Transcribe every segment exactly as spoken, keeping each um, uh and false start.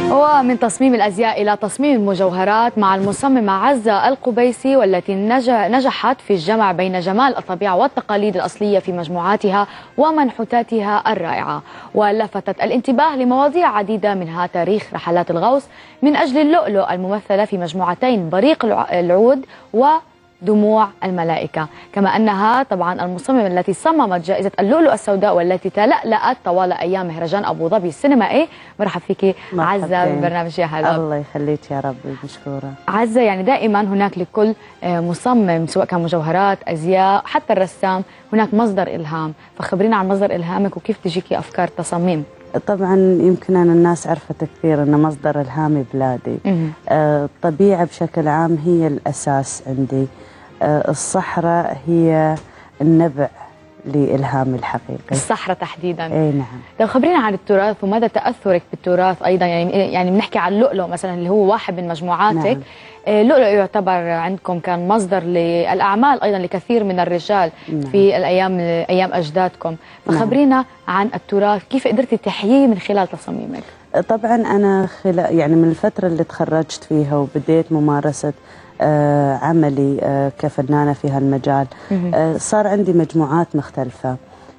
ومن تصميم الأزياء إلى تصميم المجوهرات مع المصممة عزة القبيسي، والتي نجحت في الجمع بين جمال الطبيعة والتقاليد الأصلية في مجموعاتها ومنحوتاتها الرائعة، ولفتت الانتباه لمواضيع عديدة منها تاريخ رحلات الغوص من أجل اللؤلؤ الممثلة في مجموعتين بريق العود و دموع الملائكة، كما أنها طبعا المصممة التي صممت جائزة اللؤلؤ السوداء والتي تلألأت طوال أيام مهرجان أبو ظبي السينمائي. مرحب فيك عزة ببرنامج يا هلا. الله يخليك يا رب، مشكورة عزة. يعني دائما هناك لكل مصمم سواء كان مجوهرات، أزياء، حتى الرسام هناك مصدر إلهام، فخبرينا عن مصدر إلهامك وكيف تجيكي أفكار تصاميم. طبعا يمكن أنا الناس عرفت كثير أن مصدر إلهامي بلادي. آه الطبيعة بشكل عام هي الأساس عندي. آه الصحراء هي النبع لإلهامي الحقيقي. الصحراء تحديدا. اي نعم. لو خبرينا عن التراث ومدى تأثرك بالتراث أيضا، يعني يعني بنحكي عن اللؤلؤ مثلا اللي هو واحد من مجموعاتك. نعم. اللؤلؤ يعتبر عندكم كان مصدر للأعمال أيضا لكثير من الرجال. نعم. في الأيام أيام أجدادكم، فخبرينا نعم. عن التراث كيف قدرتي تحييه من خلال تصاميمك. طبعا أنا خلال يعني من الفترة اللي تخرجت فيها وبديت ممارسة آه عملي آه كفنانة في هالمجال، آه صار عندي مجموعات مختلفة.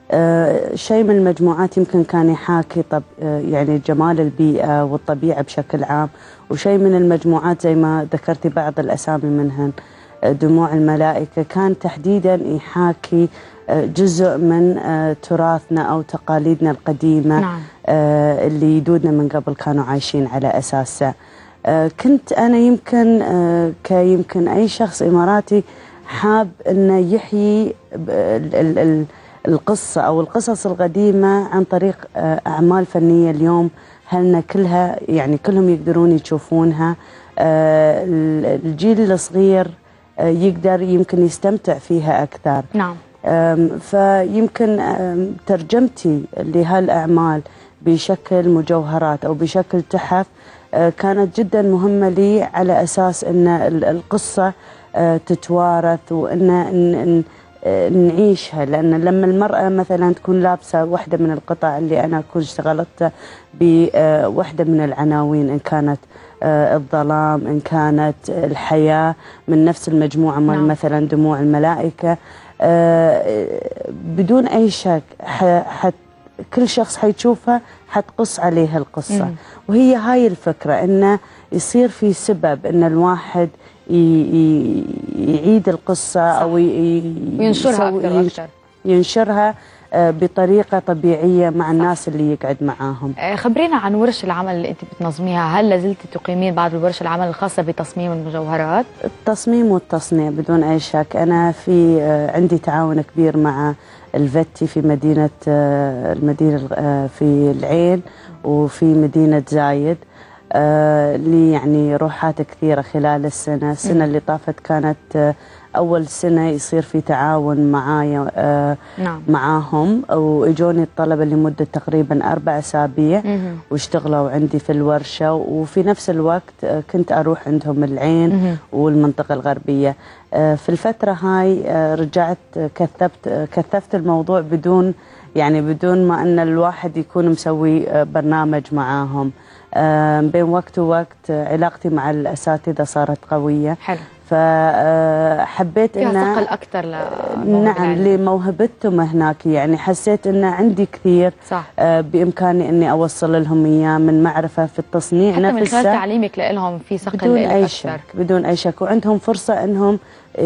آه شيء من المجموعات يمكن كان يحاكي طب آه يعني جمال البيئة والطبيعة بشكل عام، وشيء من المجموعات زي ما ذكرتي بعض الأسامي منهن آه دموع الملائكة كان تحديدا يحاكي آه جزء من آه تراثنا أو تقاليدنا القديمة. نعم. آه اللي يدودنا من قبل كانوا عايشين على أساسه. آه كنت أنا يمكن آه كيمكن أي شخص إماراتي حاب أنه يحيي ال ال ال القصة أو القصص القديمة عن طريق آه أعمال فنية اليوم هلنا كلها يعني كلهم يقدرون يشوفونها. آه الجيل الصغير آه يقدر يمكن يستمتع فيها أكثر. نعم. فيمكن ترجمتي لهالأعمال بشكل مجوهرات أو بشكل تحف كانت جدا مهمة لي، على أساس أن القصة تتوارث وأن نعيشها. لأن لما المرأة مثلا تكون لابسة واحدة من القطع اللي أنا أكون اشتغلتها بواحدة من العناوين، إن كانت الظلام، إن كانت الحياة، من نفس المجموعة مال نعم. مثلا دموع الملائكة، بدون أي شك حت كل شخص حيشوفها حتقص عليها القصة. مم. وهي هاي الفكرة، انه يصير في سبب ان الواحد يعيد القصة. صح. او ينشرها أكثر أكثر. ينشرها بطريقة طبيعية مع الناس اللي يقعد معاهم. خبرينا عن ورش العمل اللي انت بتنظميها، هل لازلت تقيمين بعض الورش العمل الخاصة بتصميم المجوهرات؟ التصميم والتصنيع بدون اي شك. انا في عندي تعاون كبير مع الفتي في مدينة المدينة في العين وفي مدينة زايد، لي يعني روحات كثيرة خلال السنة. السنة اللي طافت كانت أول سنة يصير في تعاون معايا آه نعم. معاهم، وإجوني الطلبة لمدة تقريبا أربع أسابيع واشتغلوا عندي في الورشة، وفي نفس الوقت آه كنت أروح عندهم العين مم. والمنطقة الغربية. آه في الفترة هاي آه رجعت كثفت آه كثفت الموضوع بدون يعني بدون ما أن الواحد يكون مسوي آه برنامج معاهم. آه بين وقت ووقت آه علاقتي مع الأساتذة صارت قوية. حلو. فحبيت ان ان ثقل اكثر نعم لموهبتهم هناك. يعني حسيت ان عندي كثير. صح. بامكاني اني اوصل لهم اياه من معرفه في التصنيع حتى نفسه، من خلال تعليمك لهم في ثقل بدون اي أكثر. شك بدون اي شك. وعندهم فرصه انهم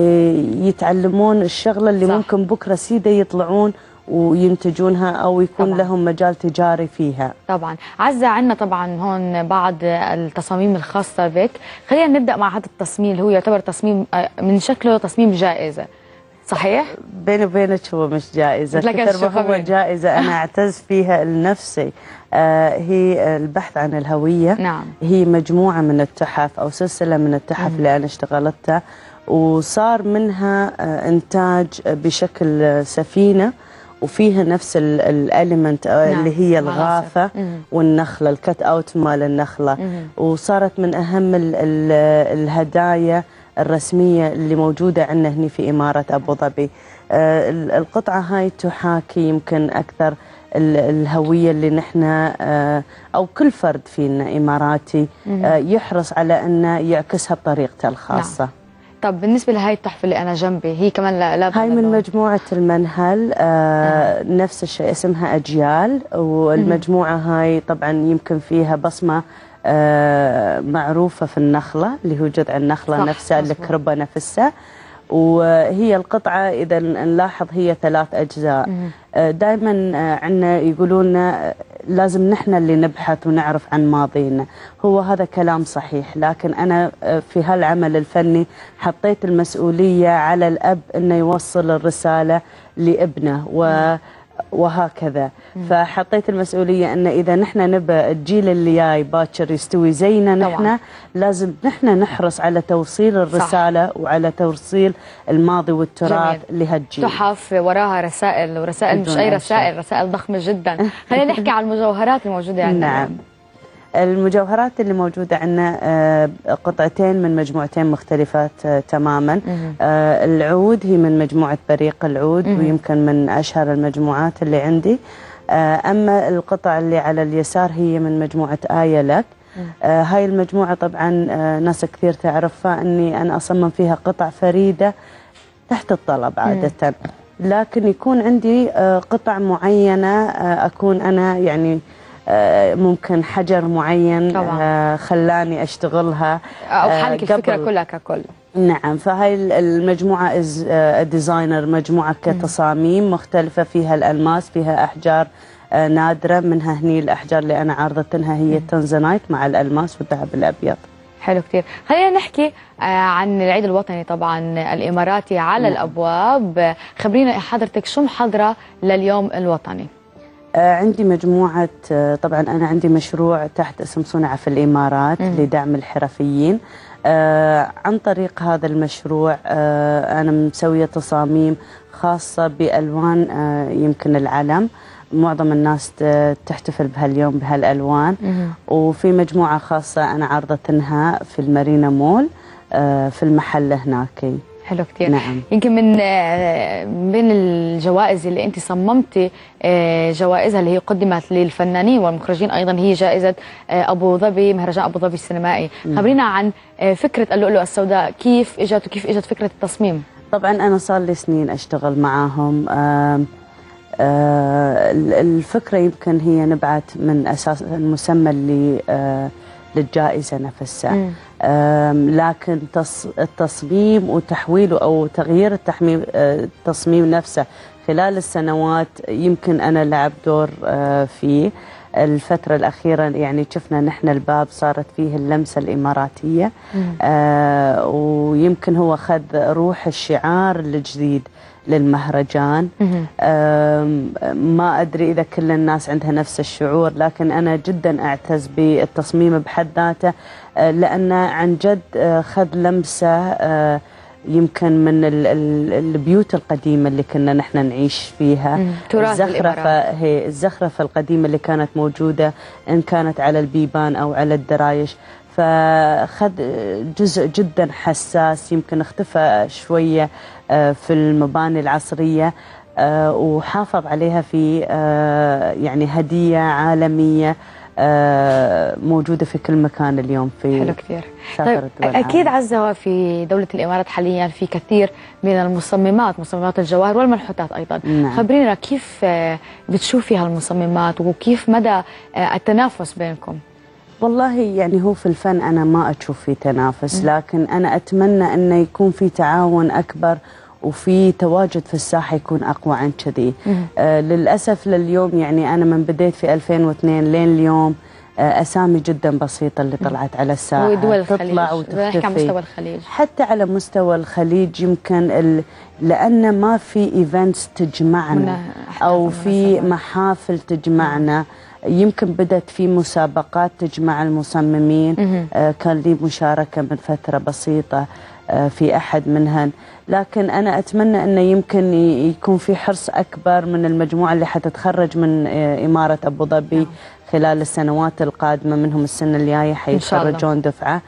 يتعلمون الشغله اللي صح. ممكن بكره سيده يطلعون وينتجونها او يكون طبعا. لهم مجال تجاري فيها. طبعا. عزة، عندنا طبعا هون بعض التصاميم الخاصة بك. خلينا نبدأ مع هذا التصميم اللي هو يعتبر تصميم من شكله تصميم جائزة، صحيح؟ بيني وبينك هو مش جائزة، كثر ما هو جائزة أنا أعتز فيها لنفسي. آه هي البحث عن الهوية. نعم. هي مجموعة من التحف أو سلسلة من التحف مم. اللي أنا اشتغلتها، وصار منها آه إنتاج بشكل سفينة، وفيها نفس الاليمنت نعم. اللي هي الغافة والنخلة، الكت اوت مال النخلة. مم. وصارت من اهم ال ال الهدايا الرسمية اللي موجودة عندنا هنا في إمارة أبو ظبي. آه القطعة هاي تحاكي يمكن أكثر الهوية اللي نحن أو كل فرد فينا إماراتي يحرص على أنه يعكسها بطريقته الخاصة. نعم. طب بالنسبة لهي التحفة اللي أنا جنبي، هي كمان لا, لا هاي من مجموعة المنهل. آه نعم. نفس الشيء، اسمها أجيال، والمجموعة هاي طبعا يمكن فيها بصمة آه معروفة في النخلة اللي هو جذع النخلة نفسها، الكربة نفسها. وهي القطعة إذا نلاحظ هي ثلاث أجزاء. دائما عندنا يقولون لازم نحن اللي نبحث ونعرف عن ماضينا. هو هذا كلام صحيح، لكن أنا في هالعمل الفني حطيت المسؤولية على الأب أنه يوصل الرسالة لابنه و وهكذا. فحطيت المسؤولية أن إذا نحن نبى الجيل اللي جاي باكر يستوي زينا نحن، لازم نحن نحرص على توصيل الرسالة صح. وعلى توصيل الماضي والتراث لهالجيل. تحف وراها رسائل، ورسائل مش أي رسائل، رسائل ضخمة جدا. خلينا نحكي عن المجوهرات الموجودة عندنا. نعم. المجوهرات اللي موجودة عندنا قطعتين من مجموعتين مختلفات تماما. العود هي من مجموعة بريق العود، ويمكن من أشهر المجموعات اللي عندي. أما القطع اللي على اليسار هي من مجموعة آية لك. هاي المجموعة طبعا ناس كثير تعرفها أني أنا أصمم فيها قطع فريدة تحت الطلب عادة، لكن يكون عندي قطع معينة أكون أنا يعني ممكن حجر معين طبعا. خلاني أشتغلها أو حالك الفكرة كلها ككل. نعم. فهاي المجموعة ديزاينر، مجموعة كتصاميم مختلفة، فيها الألماس، فيها أحجار نادرة، منها هني الأحجار اللي أنا عارضتنها هي التنزانايت مع الألماس والذهب الأبيض. حلو كتير. خلينا نحكي عن العيد الوطني طبعا الإماراتي على نعم. الأبواب. خبرينا حضرتك شو محضرة لليوم الوطني؟ آه عندي مجموعة، آه طبعا أنا عندي مشروع تحت اسم صنع في الإمارات م. لدعم الحرفيين. آه عن طريق هذا المشروع آه أنا مسوية تصاميم خاصة بألوان آه يمكن العلم. معظم الناس تحتفل بهاليوم بهالألوان. م. وفي مجموعة خاصة أنا عرضتنها في المارينا مول آه في المحل هناك. حلو كتير. نعم. يمكن من بين الجوائز اللي انت صممتي جوائزها اللي هي قدمت للفنانين والمخرجين ايضا هي جائزه ابو ظبي، مهرجان ابو ظبي السينمائي. م. خبرينا عن فكره اللؤلؤه السوداء، كيف اجت وكيف اجت فكره التصميم؟ طبعا انا صار لي سنين اشتغل معاهم. آه آه الفكره يمكن هي نبعت من اساس المسمى اللي آه للجائزة نفسها. لكن التصميم وتحويله أو تغيير التحميم التصميم نفسه خلال السنوات يمكن أنا لعب دور فيه. الفترة الأخيرة يعني شفنا نحن الباب صارت فيه اللمسة الإماراتية. آه ويمكن هو خذ روح الشعار الجديد للمهرجان. ما أدري إذا كل الناس عندها نفس الشعور، لكن أنا جدا أعتز بالتصميم بحد ذاته، لأنه عن جد خذ لمسة يمكن من البيوت القديمة اللي كنا نحن نعيش فيها. الزخرفة هي الزخرفة القديمة اللي كانت موجودة إن كانت على البيبان أو على الدرايش، فخذ جزء جدا حساس يمكن اختفى شوية في المباني العصرية، وحافظ عليها في يعني هدية عالمية موجودة في كل مكان اليوم في حلو كتير. طيب أكيد عزة في دولة الإمارات حاليا في كثير من المصممات، مصممات الجواهر والمنحوتات أيضا. نعم. خبرينا كيف بتشوفي هالمصممات وكيف مدى التنافس بينكم؟ والله يعني هو في الفن أنا ما أشوف في تنافس، لكن أنا أتمنى أنه يكون في تعاون أكبر وفي تواجد في الساحة يكون أقوى عن كذي. آه للأسف لليوم يعني أنا من بديت في ألفين واثنين لين اليوم آه أسامي جدا بسيطة اللي طلعت على الساحة ودول تطلع وتختفي. على مستوى الخليج، حتى على مستوى الخليج يمكن ال... لأن ما في إيفنتس تجمعنا أو في محافل تجمعنا. يمكن بدأت في مسابقات تجمع المصممين. آه كان لي مشاركة من فترة بسيطة آه في أحد منهن، لكن أنا أتمنى أنه يمكن يكون في حرص أكبر من المجموعة اللي حتتخرج من آه إمارة أبو ظبي خلال السنوات القادمة، منهم السنة الجاية حيتخرجون دفعة.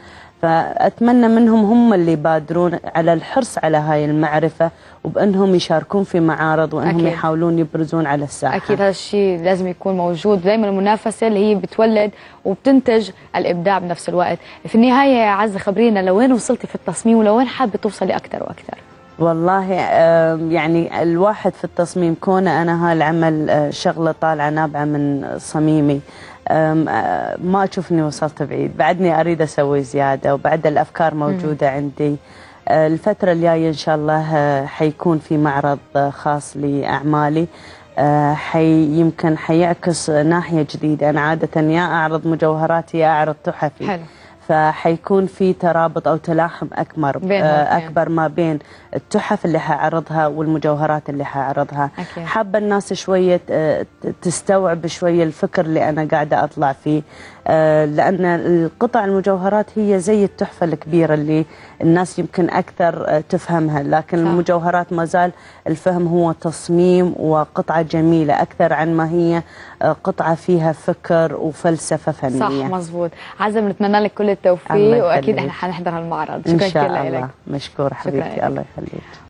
فأتمنى منهم هم اللي يبادرون على الحرص على هاي المعرفة، وبأنهم يشاركون في معارض، وأنهم أكيد. يحاولون يبرزون على الساحة. أكيد هذا الشيء لازم يكون موجود، دائما المنافسة اللي هي بتولد وبتنتج الإبداع بنفس الوقت. في النهاية يا عزة خبرينا لوين وصلتي في التصميم ولوين حابة توصلي أكثر وأكثر؟ والله يعني الواحد في التصميم كونه أنا هالعمل شغلة طالعة نابعة من صميمي، ما أشوفني وصلت بعيد، بعدني أريد أسوي زيادة، وبعد الأفكار موجودة م. عندي. الفترة الجاية إن شاء الله حيكون في معرض خاص لأعمالي، حي يمكن حيعكس ناحية جديدة. أنا عادة يا أعرض مجوهراتي يا أعرض تحفي. حلو. فحيكون في ترابط أو تلاحم أكبر أكبر ما بين التحف اللي حأعرضها والمجوهرات اللي حأعرضها. حابة الناس شوية تستوعب شوية الفكر اللي أنا قاعدة أطلع فيه، لأن القطع المجوهرات هي زي التحفة الكبيرة اللي الناس يمكن أكثر تفهمها، لكن صح. المجوهرات ما زال الفهم هو تصميم وقطعة جميلة أكثر عن ما هي قطعة فيها فكر وفلسفة فنية. صح مزبوط. عزة بنتمنى لك كل التوفيق، وأكيد إحنا حنحضر هالمعرض. شكرا إن شاء الله. مشكور حبيبتي، الله يخليك.